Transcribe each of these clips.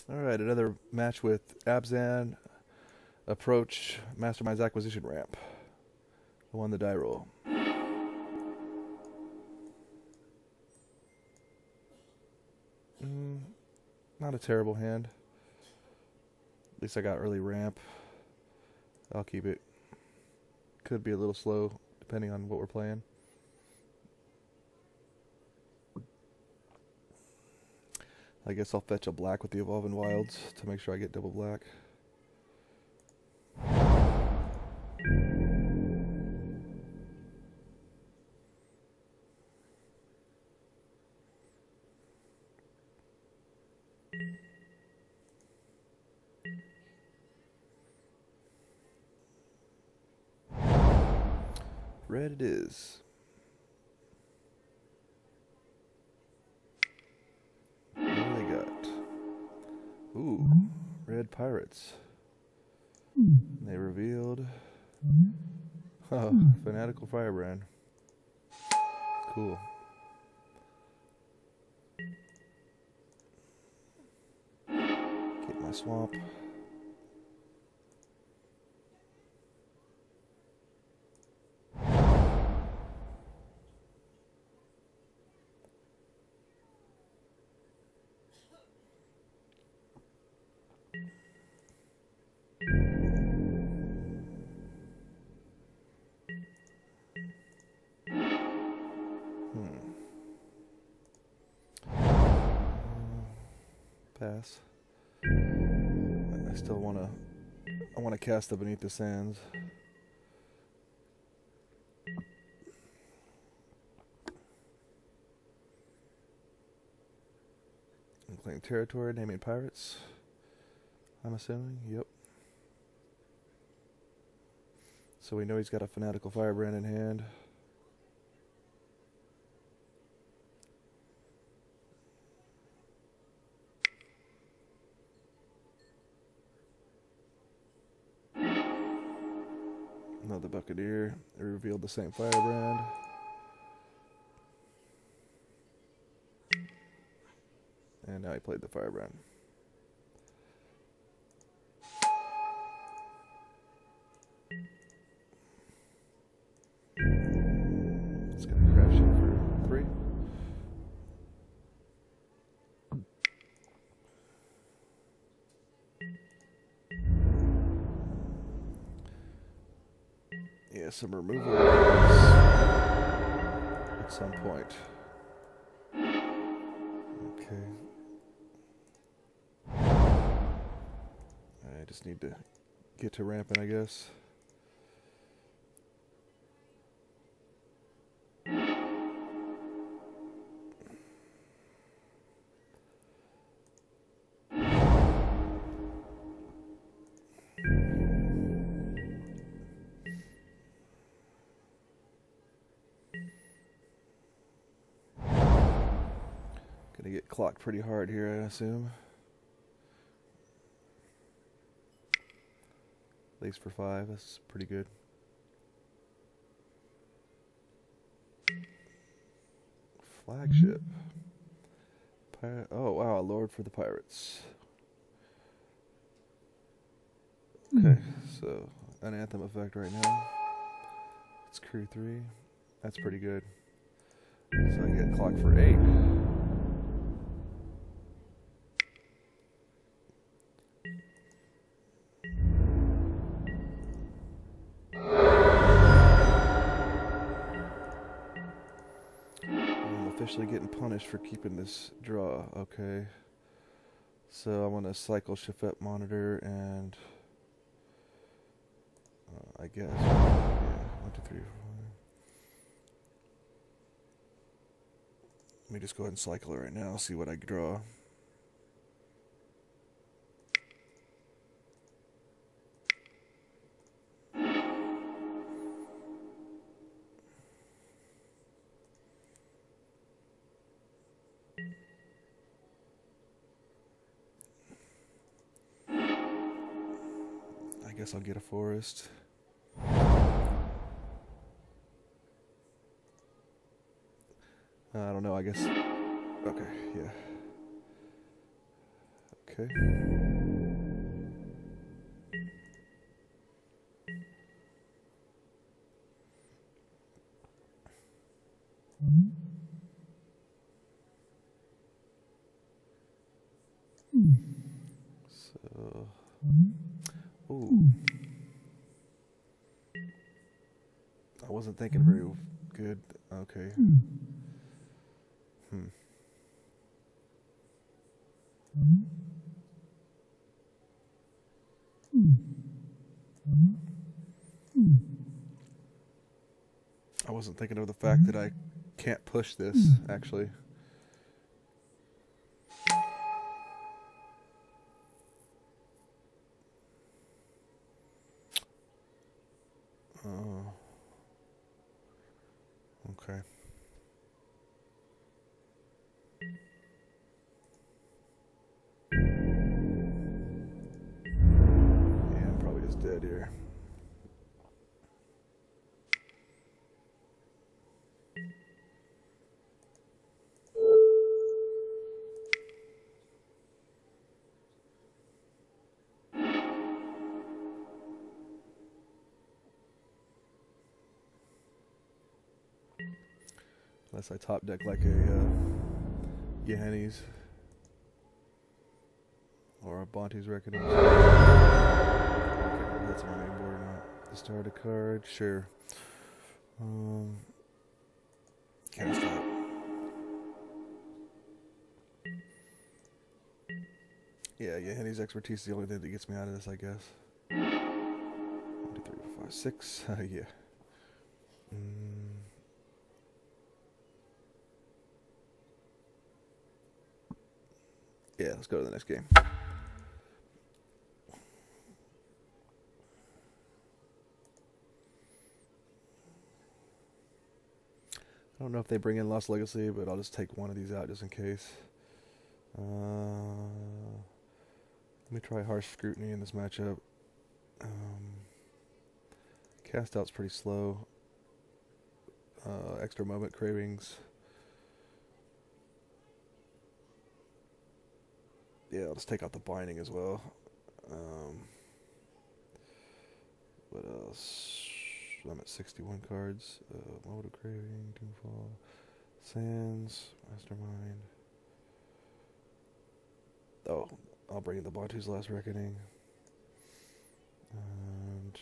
All right, another match with Abzan. Approach Mastermind's acquisition ramp. I won the die roll. Not a terrible hand. At least I got early ramp. I'll keep it. Could be a little slow depending on what we're playing. I guess I'll fetch a black with the Evolving Wilds to make sure I get double black. Red it is. What do they got? Ooh, red pirates. They revealed Fanatical Firebrand. Cool. Get my swamp. Pass. I still wanna cast the Beneath the Sands. Claim territory, naming pirates. I'm assuming, yep. So we know he's got a Fanatical Firebrand in hand. Another Buccaneer. They revealed the same Firebrand. And now he played the Firebrand. It's gonna crash it for 3. Yeah, some removal at some point. Okay. I just need to get to ramping, I guess. Gonna get clocked pretty hard here, I assume. At least for 5, that's pretty good. Flagship. Oh wow, a Lord for the Pirates. Okay, so an Anthem effect right now. It's crew 3. That's pretty good. So I get clocked for 8. Officially getting punished for keeping this draw. Okay, so I want to cycle Shafet Monitor and I guess yeah, 1, 2, 3, 4. Let me just go ahead and cycle it right now. See what I draw. I guess I'll get a forest. I don't know, I guess. Okay, yeah. Okay. So, ooh, I wasn't thinking very good. Okay. Hmm. I wasn't thinking of the fact that I can't push this, actually. Oh. Okay. Yeah, I'm probably just dead here. Unless I top deck like a Yanni's or a Bonte's Reckoning. That's my main board or not. Discard a card, sure. Cast out. Yeah, Yanni's expertise is the only thing that gets me out of this, I guess. 1, 2, 3, 4, 5, 6. Yeah. Yeah, let's go to the next game. I don't know if they bring in Lost Legacy, but I'll just take one of these out just in case. Let me try Harsh Scrutiny in this matchup. Cast out's pretty slow. Extra Moment Cravings. Yeah, I'll just take out the binding as well. What else? I'm at 61 cards. Mode of Craving, Doomfall, Sands, Mastermind. Oh, I'll bring in the Bonte's Last Reckoning. And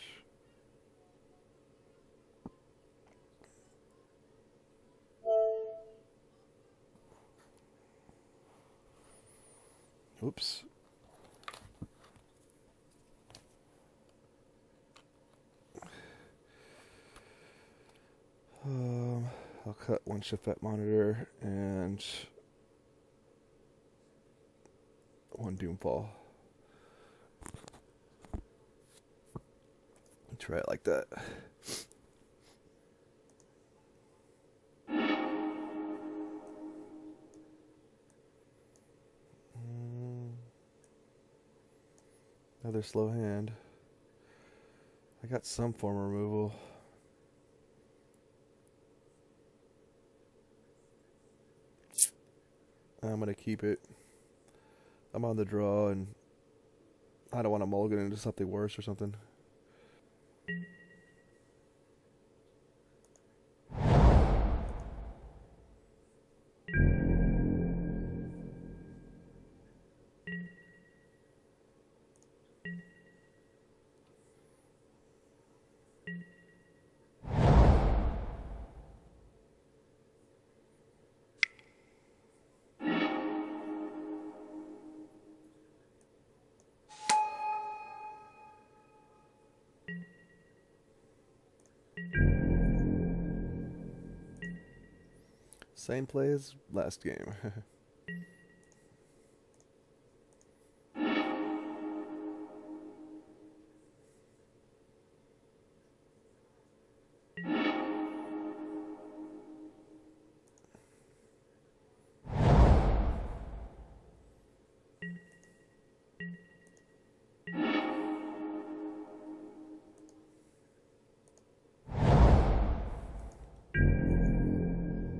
oops. I'll cut one Shafet Monitor and one Doomfall. Try it like that. Another slow hand. I got some form of removal. I'm going to keep it. I'm on the draw, and I don't want to mulligan into something worse or something. Same play as last game.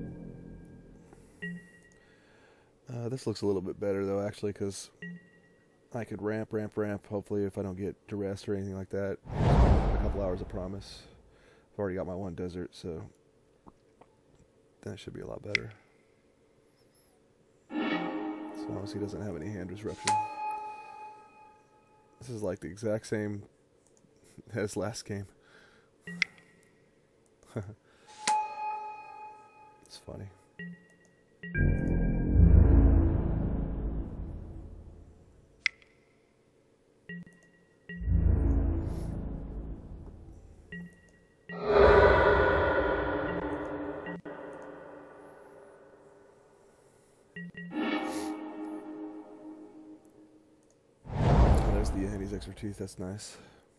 This looks a little bit better though, actually, because I could ramp. Hopefully, if I don't get duress or anything like that, a couple hours of promise. I've already got my one desert, so that should be a lot better. As long as he doesn't have any hand disruption. This is like the exact same as last game. It's funny. There's the Andy's extra teeth, that's nice.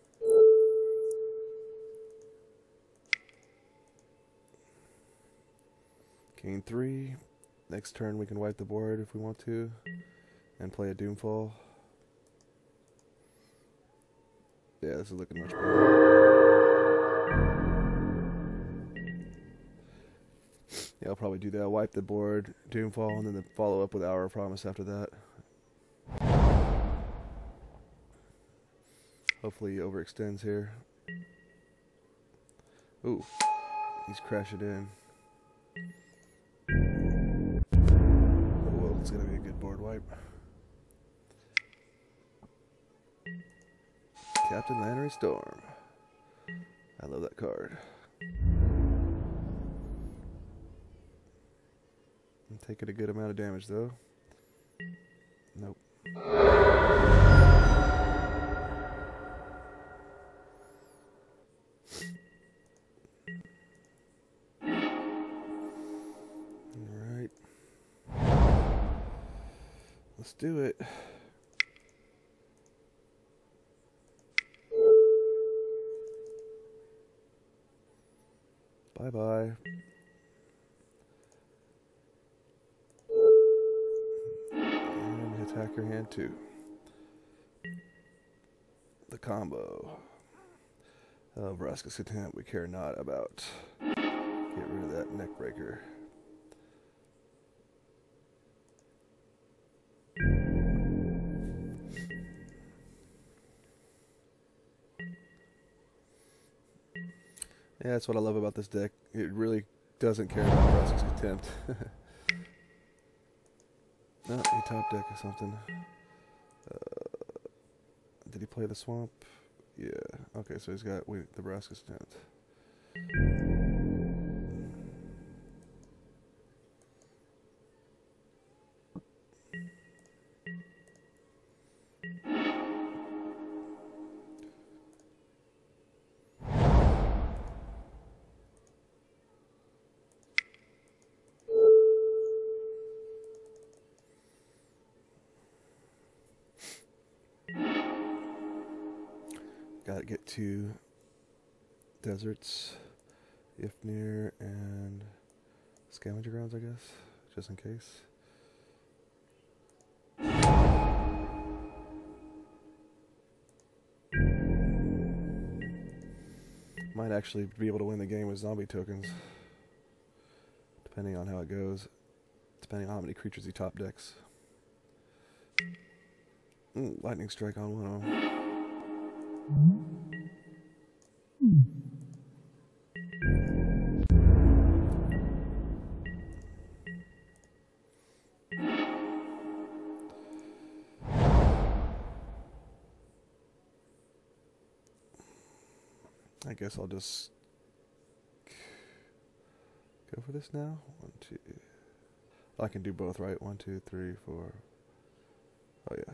King 3. Next turn we can wipe the board if we want to. And play a Doomfall. Yeah, this is looking much better. Yeah, I'll probably do that. Wipe the board, Doomfall, and then follow up with Hour of Promise after that. Hopefully he overextends here. Ooh, he's crashing in. Oh, well, it's going to be a good board wipe. Captain Lannery Storm. I love that card. I'm taking a good amount of damage, though. Nope. Alright. Let's do it. Bye-bye. And attack your hand too. The combo of Vraska's Contempt we care not about. Get rid of that neck breaker. Yeah, that's what I love about this deck. It really doesn't care about Vraska's Contempt. No, he top deck or something. Did he play the swamp? Yeah. Okay, so he's got the Vraska's Contempt. Gotta get 2 deserts, Ifnir and Scavenger Grounds, I guess, just in case. Might actually be able to win the game with zombie tokens, depending on how it goes, depending on how many creatures he top decks. Ooh, lightning strike on one of them. I guess I'll just go for this now. 1, 2. I can do both, right? 1, 2, 3, 4. Oh yeah.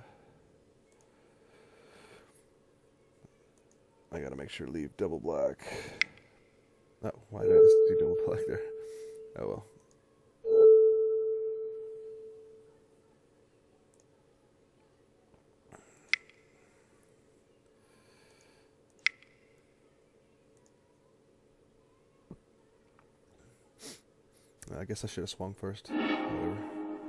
I gotta make sure to leave double black. Oh, why did I just do double black there? Oh well. I guess I should have swung first. Whatever.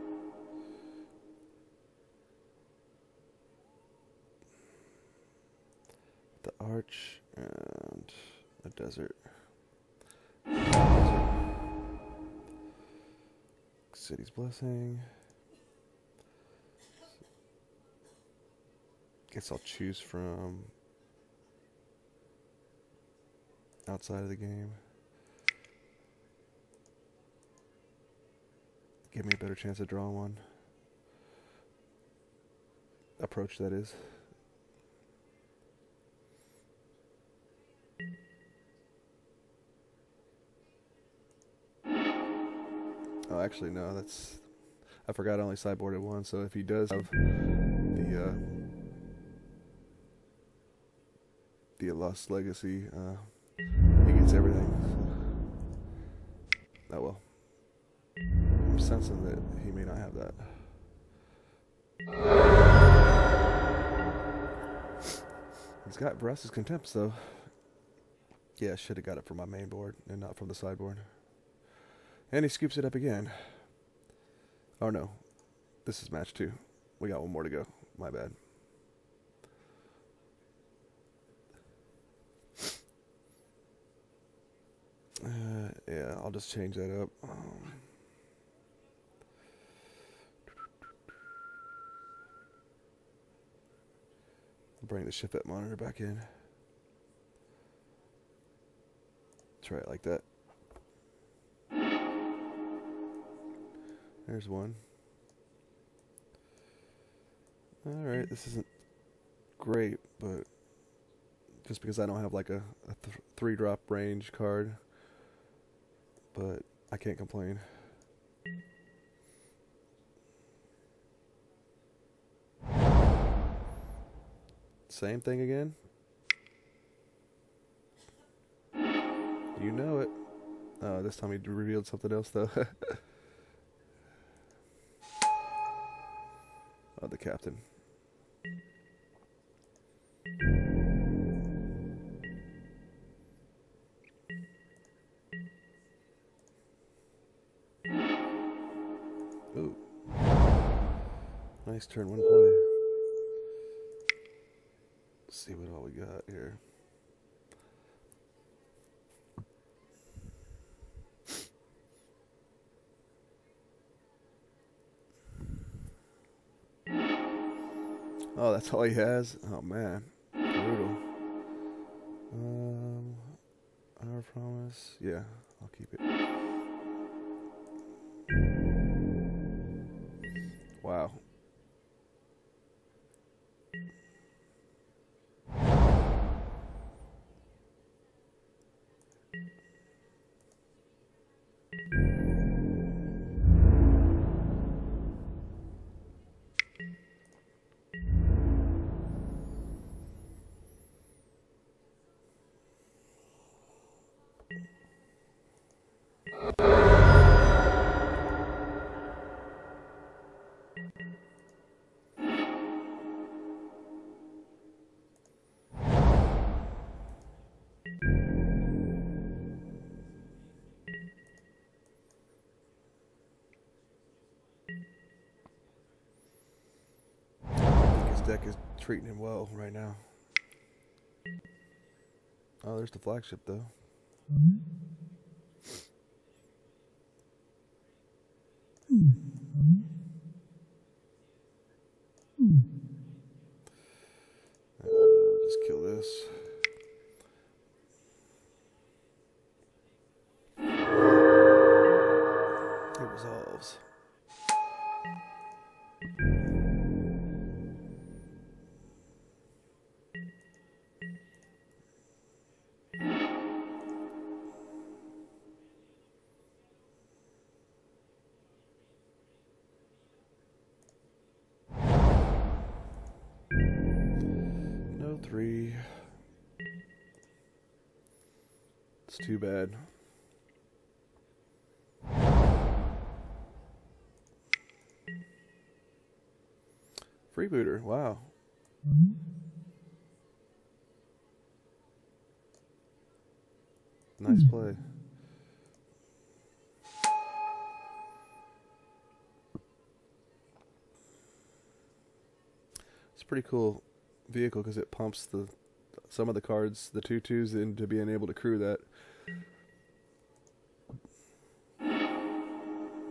The arch and a desert. City's Blessing. Guess I'll choose from outside of the game. Give me a better chance of drawing one. Approach, that is. Oh, actually, no, that's... I forgot I only sideboarded one, so if he does have the Lost Legacy, he gets everything. Oh well. I'm sensing that he may not have that. He's got Vraska's Contempt, though. Yeah, I should have got it from my main board and not from the sideboard. And he scoops it up again. Oh no, this is match 2. We got one more to go. My bad. Yeah, I'll just change that up. Bring the Shifet monitor back in. Try it like that. There's one. Alright, this isn't great, but just because I don't have like a 3-drop range card, but I can't complain. Same thing again. You know it. Oh, this time he revealed something else though. Oh, the captain. Ooh. Nice turn 1 play. Let's see what all we got here. Oh, that's all he has? Oh, man. Brutal. Our promise. Yeah, I'll keep it. Wow. His deck is treating him well right now. Oh, there's the flagship though. Just kill this. It resolves. No 3. It's too bad. Freebooter, wow. Nice play. It's a pretty cool vehicle because it pumps some of the cards, the 2/2s, into being able to crew that.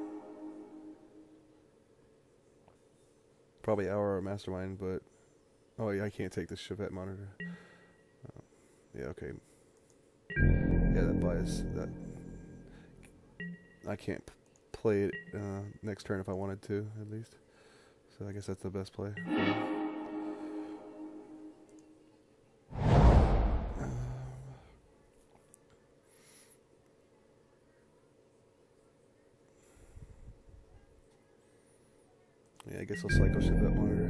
Probably Aura or Mastermind, but Oh yeah, I can't take the Chevette monitor. Yeah, okay. Yeah, that buys that. I can't play it next turn if I wanted to, at least. So I guess that's the best play. Yeah, I guess I'll cycle Chevette monitor.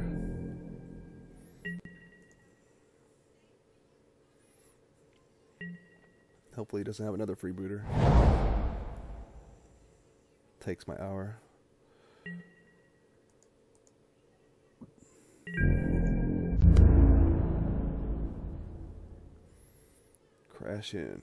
Hopefully he doesn't have another freebooter. Takes my hour. Crash in.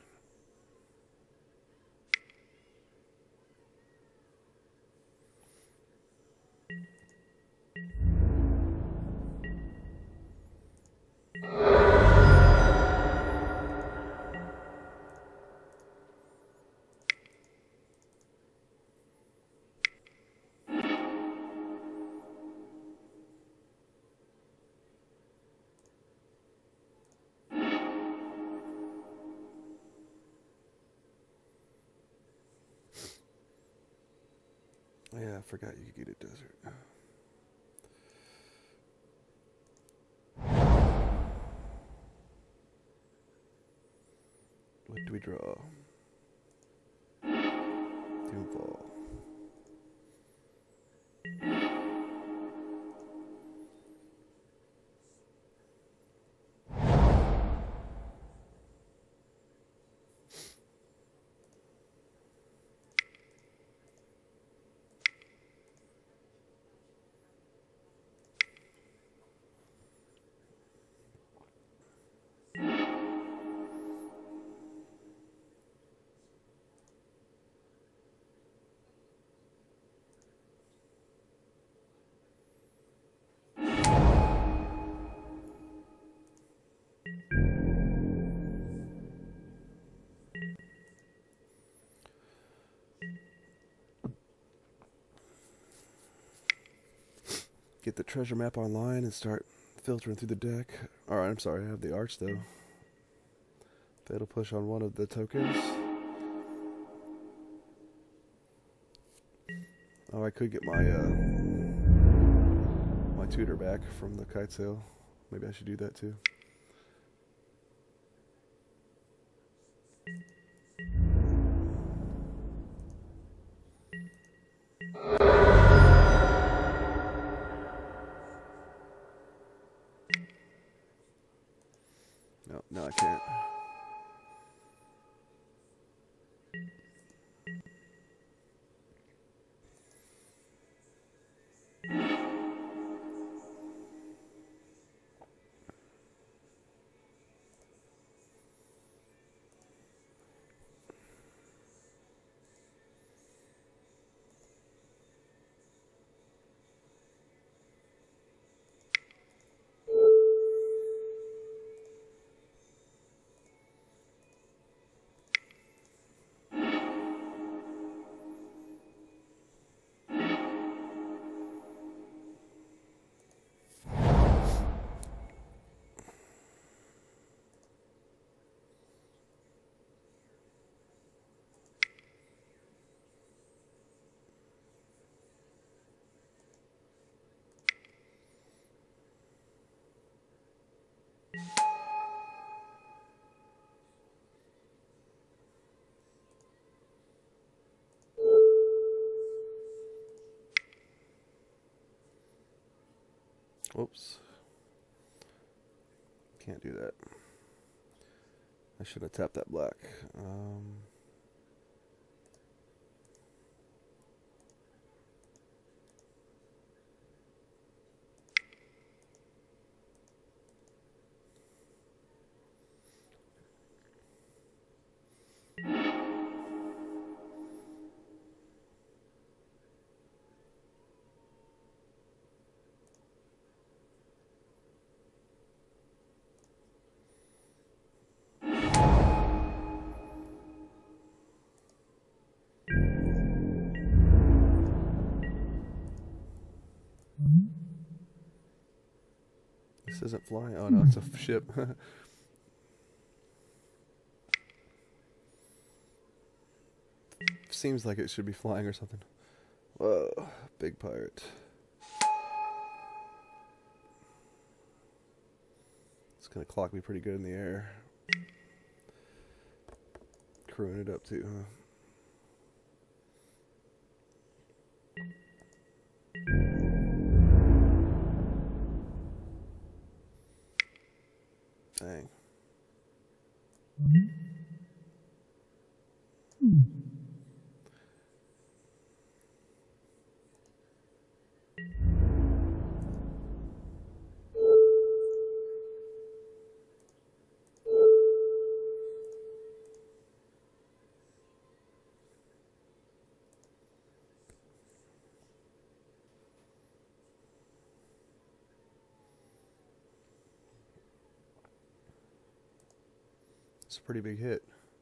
Yeah, I forgot you could get a desert. What do we draw? Doomfall. Get the treasure map online and start filtering through the deck. Alright, I'm sorry, I have the arch though. Fatal push on one of the tokens. Oh, I could get my my tutor back from the kite sail. Maybe I should do that too. No, I can't. Whoops. Can't do that. I should have tapped that black. This isn't flying. Oh no, it's a ship. Seems like it should be flying or something. Whoa, big pirate. It's gonna clock me pretty good in the air. Crewing it up too, huh? Dang. It's a pretty big hit.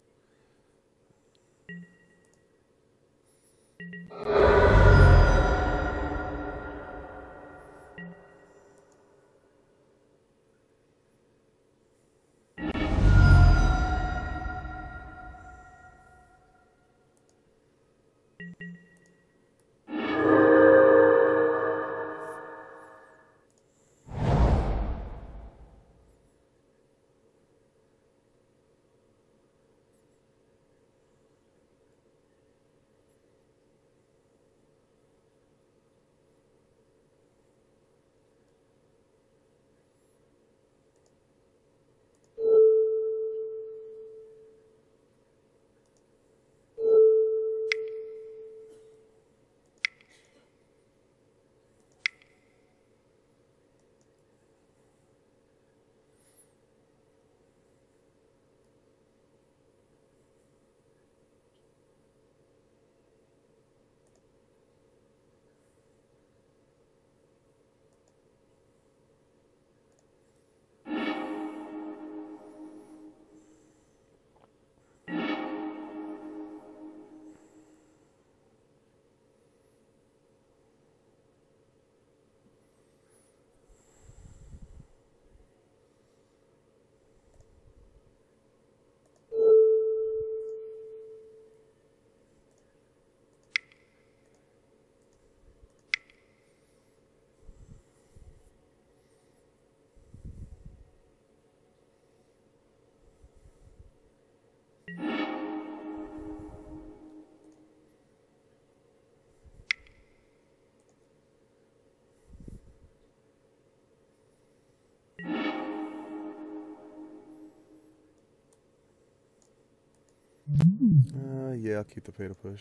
Yeah, I'll keep the pay to push.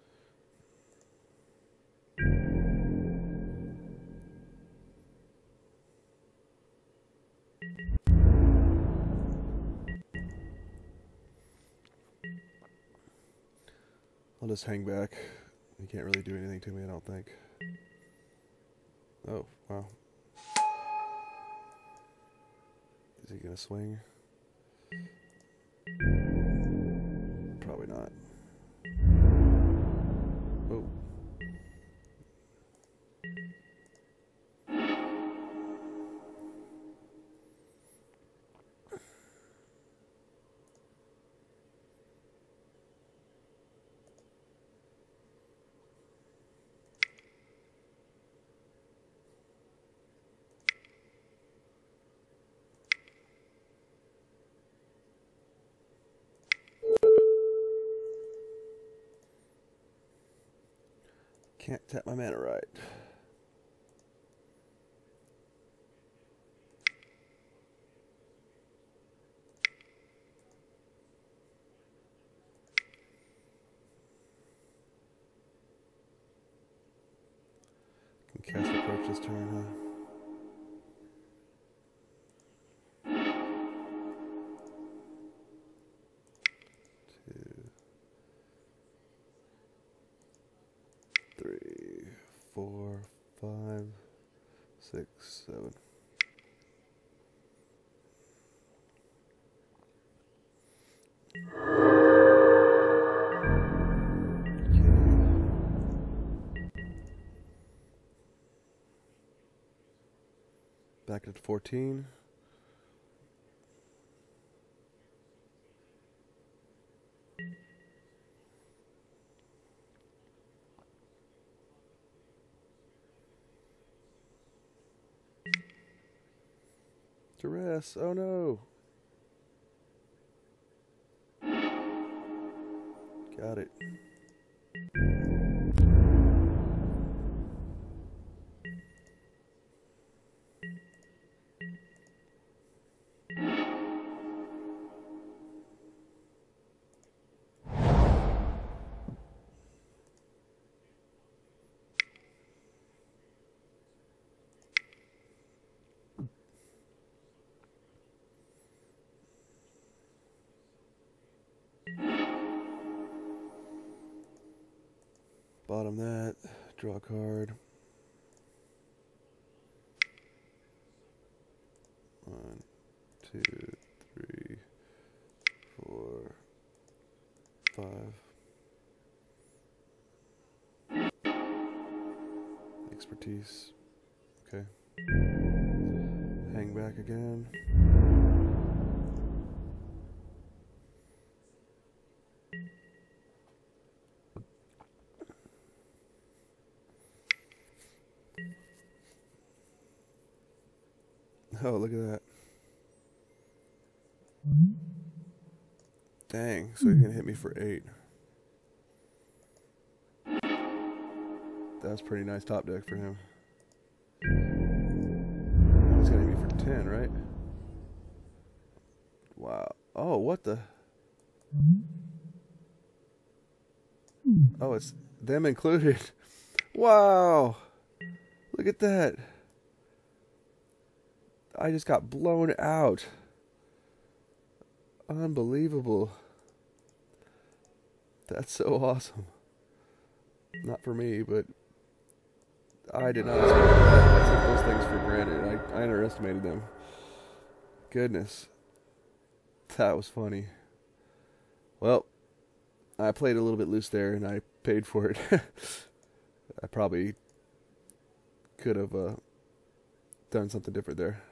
I'll just hang back. He can't really do anything to me, I don't think. Oh, wow. Is he gonna swing? Probably not. Oh. Can't tap my mana right. Can cast approach this turn, huh? Three, four, five, six, seven. Back back at 14. Duress, oh no. Got it. Bottom that, draw a card. 1, 2, 3, 4, 5. Expertise. Okay. Hang back again. Oh, look at that. Dang, so he's gonna hit me for 8. That's pretty nice top deck for him. He's gonna hit me for 10, right? Wow. Oh, what the? Oh, it's them included. Wow. Look at that. I just got blown out. Unbelievable. That's so awesome. Not for me, but I did not expect that. I took those things for granted. I underestimated them. Goodness. That was funny. Well, I played a little bit loose there, and I paid for it. I probably could have done something different there.